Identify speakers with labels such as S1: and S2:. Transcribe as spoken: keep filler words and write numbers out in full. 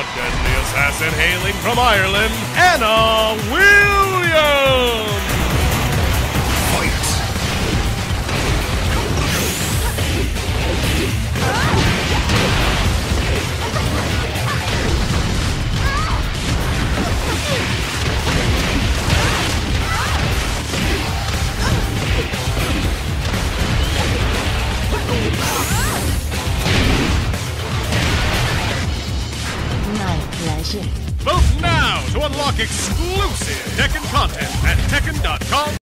S1: a deadly assassin hailing from Ireland, Anna Williams!
S2: Fight!
S3: My pleasure.
S1: Vote now to unlock exclusive Tekken content at Tekken dot com.